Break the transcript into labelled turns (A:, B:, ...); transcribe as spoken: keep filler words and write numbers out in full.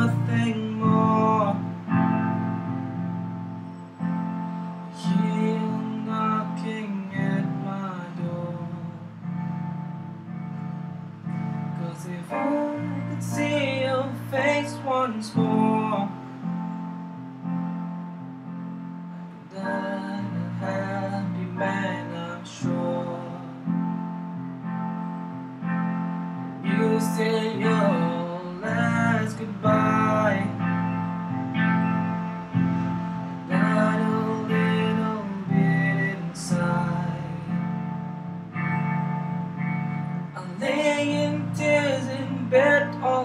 A: nothing more. You knocking at my door. 'Cause if I could see your face once more, I could die a happy man, I'm sure. You say your last goodbye, died a little bit inside. I lay in tears in bed all